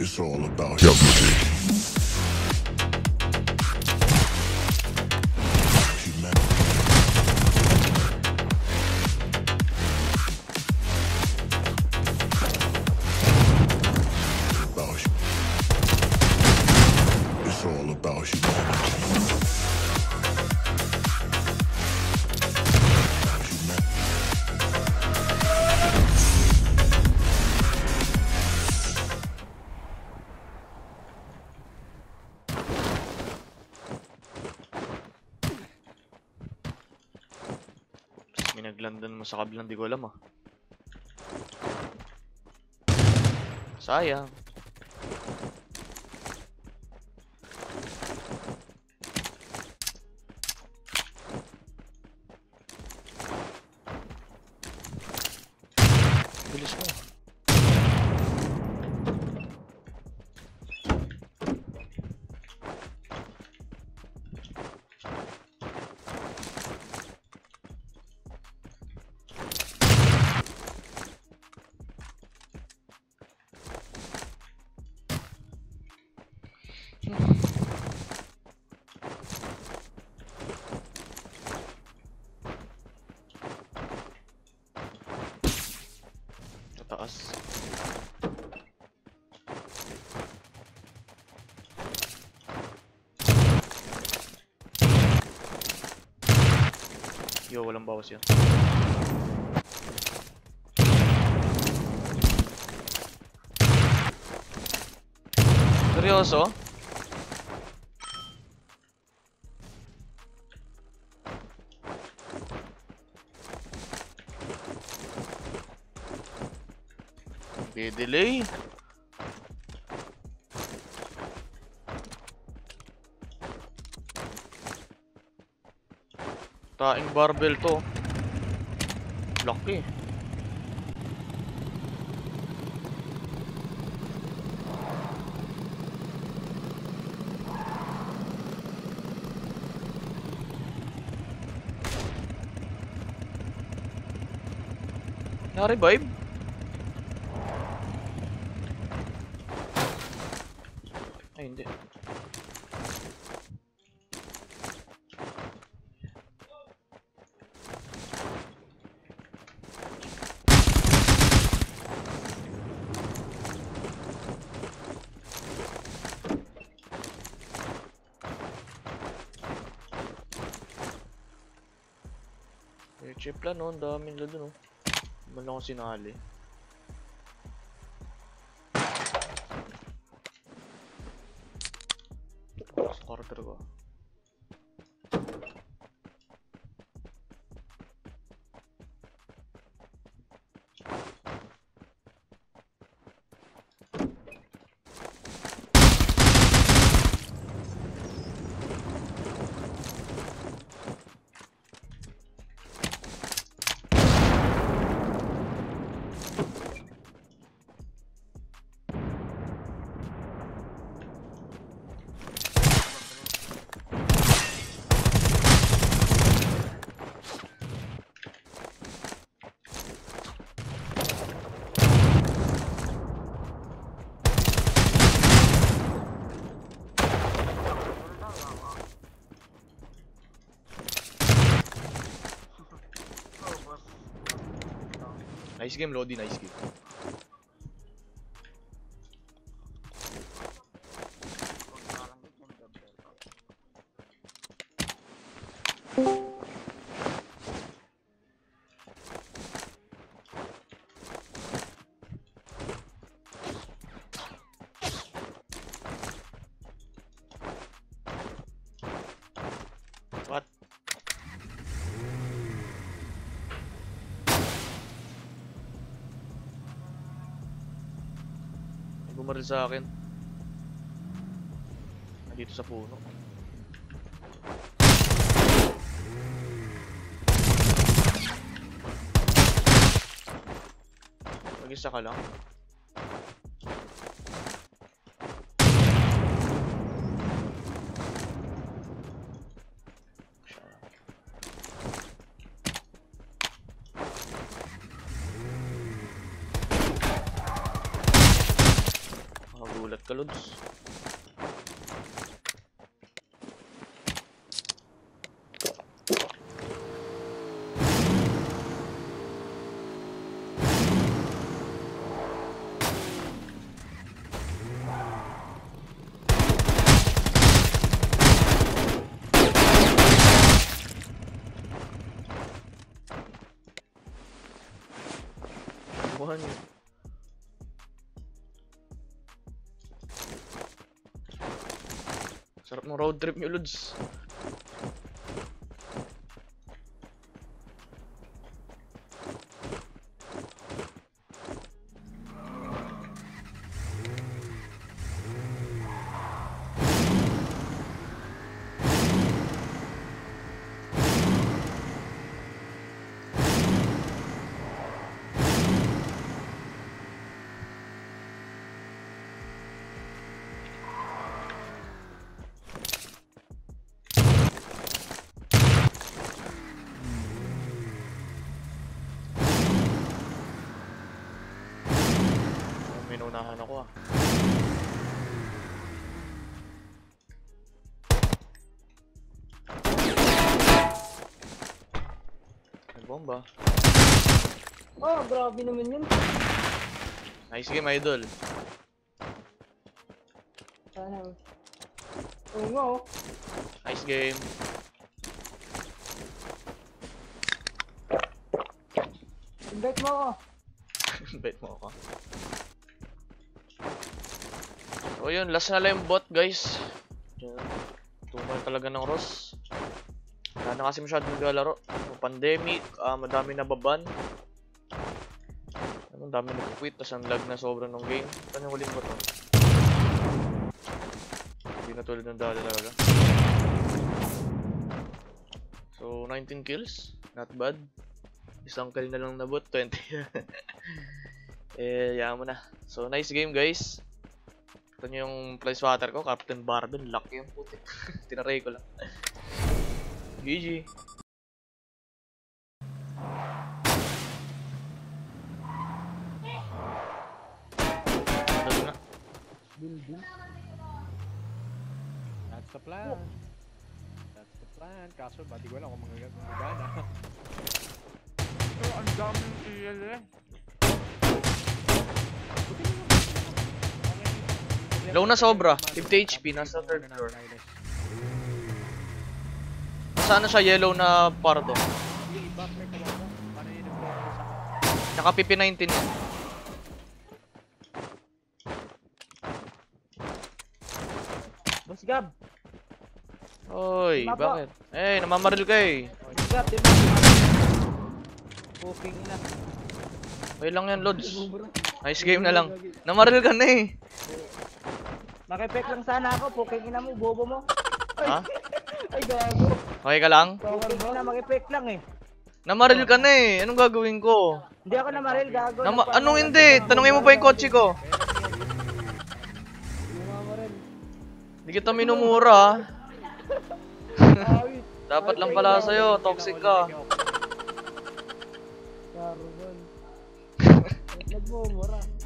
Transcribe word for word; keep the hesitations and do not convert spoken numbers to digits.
It's all about gamehouse. It's all about humanity. Naglandan mo sa kabilang, di ko alam ah. Sayang. Bilis mo. Taas. Yo, walang bawas yan. Seryoso? Delay. Taing barbell to. Laki. Na-revive? Ay, hindi. May chip lang, no? Ang daming nila dun, no? Hindi lang ako sinali. Quarter ko. Nice game, Lodi. Nice game. What? Bumaril sa akin. Nandito sa puno. Mag-isa ka lang. Nagulat ka, Lods. One. Sarap ng road trip nyo, Lods. Minunahan ako ah. May bomba. Oh, grabe naman yun. Nice game, idol. Sana. Oo nga oh. Nice game. Invite mo ako. Bet mo ako. So yun, last na lang yung bot, guys. Tumal talaga ng Ross. Wala na kasi masyadong naglalaro. Pandemic, uh, madami na baban. Ang dami nag-quit, tas ang lag na sobrang ng game. Saan yung huling bot? Oh? Hindi na tulad ng dati talaga. So, nineteen kills. Not bad. Isang kill na lang na bot, twenty. Eh, yaman mo na. So, nice game, guys. Ito nyo yung fly swatter ko, Captain Barbell. Lucky yung putik. Tinaray ko lang. G G. Ano na? Building. That's the plan. That's the plan. Kaso ba, di ko alam kung magagana. Pero ang daming T L eh. Low na sobra. fifty H P, nasa third floor. Sana siya yellow na pardo. Naka P P nineteen yan. Boss Gab. Oy, bakit? Eh, namamaril ka eh. Boss Gab, di ba? Cooking na. Okay lang yan, Lods. Nice game na lang. Namaril ka na eh. Makipek lang sana ako, puking ina mo, bobo mo. Ay, Ha? ay gago. Okay ka lang? Puking ina, makipek lang eh. Namaril ka na eh. Anong gagawin ko? Hindi ako namaril, gago. Nama Anong hindi? Tanungin mo pa yung kotse ko. Hindi kita minumura. Dapat lang pala sa'yo. Toxic ka. Gago man. Nagmumura.